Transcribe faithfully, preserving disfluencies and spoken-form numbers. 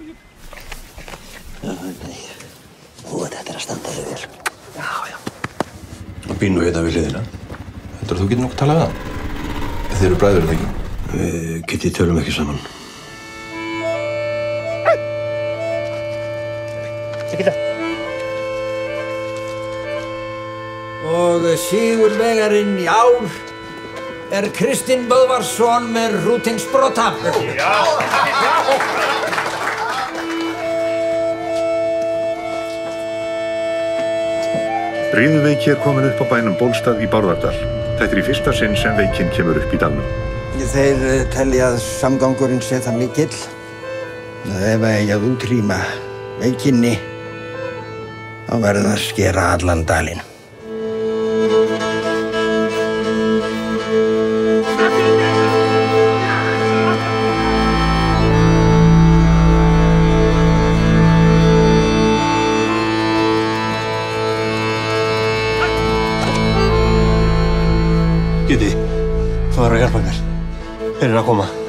Nei, nú þetta er að standa þig vel. Já, já. Og býr nú hérna við hliðina. Heldur þú getur nokkuð talað við hann? Þið eru bræður, er það ekki? Við Kitty tölum ekki saman. Ekki það. Og sigurvegarinn í ár er Kristinn Böðvarsson með Hrútingsbrota. Já! Riðuveiki er komin upp á bænum Bólstað í Bárðardal. Þetta er í fyrsta sinn sem veikin kemur upp í dalnum. Þeir telja að samgangurinn sé það mikill að ef eigi að útrýma veikinni þá verður að skera allan dalinn. Kitty, þú verður að hjálpa mér. Þeir eru að koma.